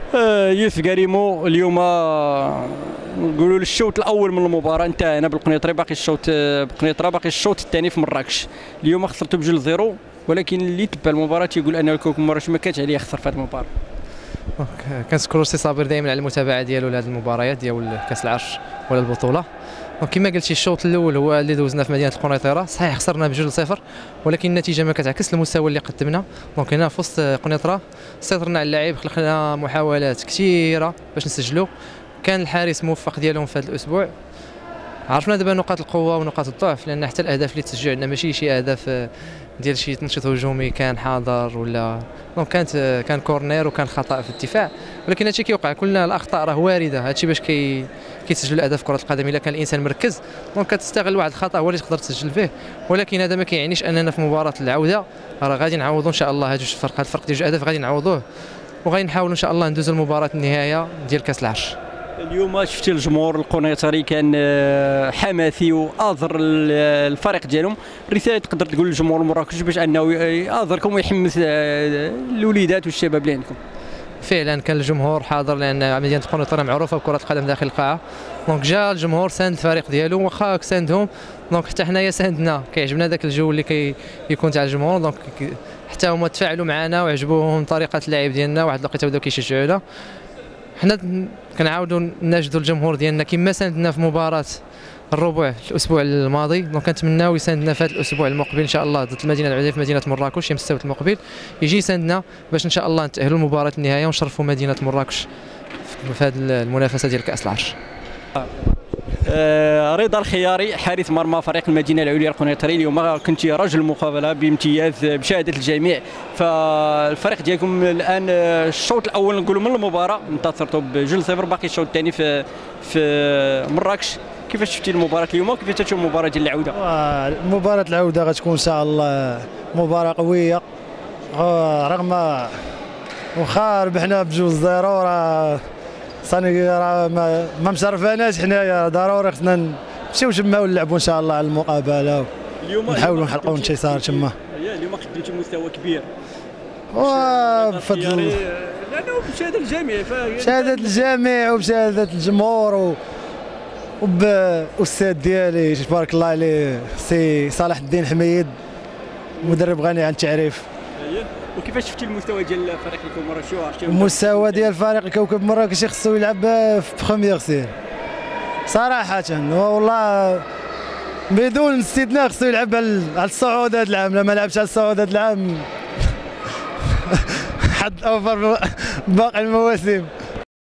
يوسف كريمو اليوم نقولوا الشوط الاول من المباراه انتهينا بالقنيطري، باقي الشوط الثاني في مراكش. اليوم خسرتوا بجوج زيرو، ولكن اللي تبع المباراه تيقول ان الكوكب مراكش ما كانش عليه يخسر في هذه المباراه. كنشكروا سي صابر دائما على المتابعه ديالو لهذه المباريات ديال كاس العرش ولا البطوله. كما قلتي الشوط الاول هو اللي دوزنا في مدينه القنيطره، صحيح خسرنا بجوج صفر، ولكن النتيجه ما كتعكس المستوى اللي قدمنا. دونك هنا في وسط قنيطره سيطرنا على اللاعب، خلقنا محاولات كثيره باش نسجلوا. كان الحارس موفق ديالهم في هذا الاسبوع. عرفنا دابا نقاط القوه ونقاط الضعف، لان حتى الاهداف اللي تسجل عندنا ماشي شي اهداف ديال شي تنشيط هجومي كان حاضر ولا دونك كان كورنير وكان خطا في الدفاع. ولكن هادشي كيوقع، كلنا الاخطاء راه وارده، هادشي باش كيتسجلوا الاهداف كره القدم. الا كان الانسان مركز دونك كتستغل واحد الخطا هو اللي تقدر تسجل فيه. ولكن هذا ما كيعنيش اننا في مباراه العوده راه غادي نعوضوا ان شاء الله هاد الفرق ديال جوج اهداف غادي نعوضوه، وغادي نحاولوا ان شاء الله ندوزوا لمباراه النهايه ديال كاس العرش. اليوم شفتي الجمهور القنيطري كان حماسي واظر الفريق ديالهم. رساله تقدر تقول للجمهور المراكشي باش انه ياظركم ويحمس الوليدات والشباب اللي عندكم؟ فعلا كان الجمهور حاضر، لان مدينه القنيطره معروفه بكره القدم داخل القاعه. دونك جا الجمهور ساند الفريق ديالو، واخا ساندهم دونك حتى حنايا ساندنا. كيعجبنا ذاك الجو اللي كيكون تاع الجمهور، دونك حتى هما تفاعلوا معنا وعجبوهم طريقه اللعب ديالنا. واحد الوقيته بداو كيشجعونا. حنا كنعاودوا نناشدوا الجمهور ديالنا كما ساندنا في مباراه الربع الاسبوع الماضي، دونك كنتمناو يساندنا في هذا الاسبوع المقبل ان شاء الله ضد المدينه العوديه في مدينه مراكش يوم السبت المقبل، يجي يساندنا باش ان شاء الله نتاهلوا لمباراه النهايه ونشرفوا مدينه مراكش في هذه المنافسه ديال كاس العرش. رضا الخياري حارس مرمى فريق المدينه العليا القنيطري، اليوم كنت رجل مقابله بامتياز بشهاده الجميع. فالفريق ديالكم الان الشوط الاول نقولوا من المباراه انتصرتوا بجوج صفر، باقي الشوط الثاني في مراكش. كيفاش شفتي المباراه اليوم وكيفاش تشوف المباراه ديال العوده؟ مباراه العوده غتكون ان شاء الله مباراه قويه، رغم واخا ربحنا بجوج زيرو راه صاني راه ما مشرفاناش. حنايا ضروري خصنا نمشيو تما ونلعبوا ان شاء الله على المقابله، نحاولوا نحققوا انتصار تما. اليوم قدمتوا مستوى كبير وبفضل لانه بشهاده الجميع، بشهاده الجميع وبشهاده الجمهور والاستاذ ديالي تبارك الله عليه سي صلاح الدين حميد، مدرب غني عن التعريف. وكيفاش شفتي المستوى ديال فريق الكوكب مراكش؟ المستوى ديال فريق الكوكب مراكش خصو يلعب في بخومييغ سير صراحه، والله بدون استثناء خصو يلعب على الصعود هذا العام. لما لعبش على الصعود هذا العام حد اوفر باقي المواسم.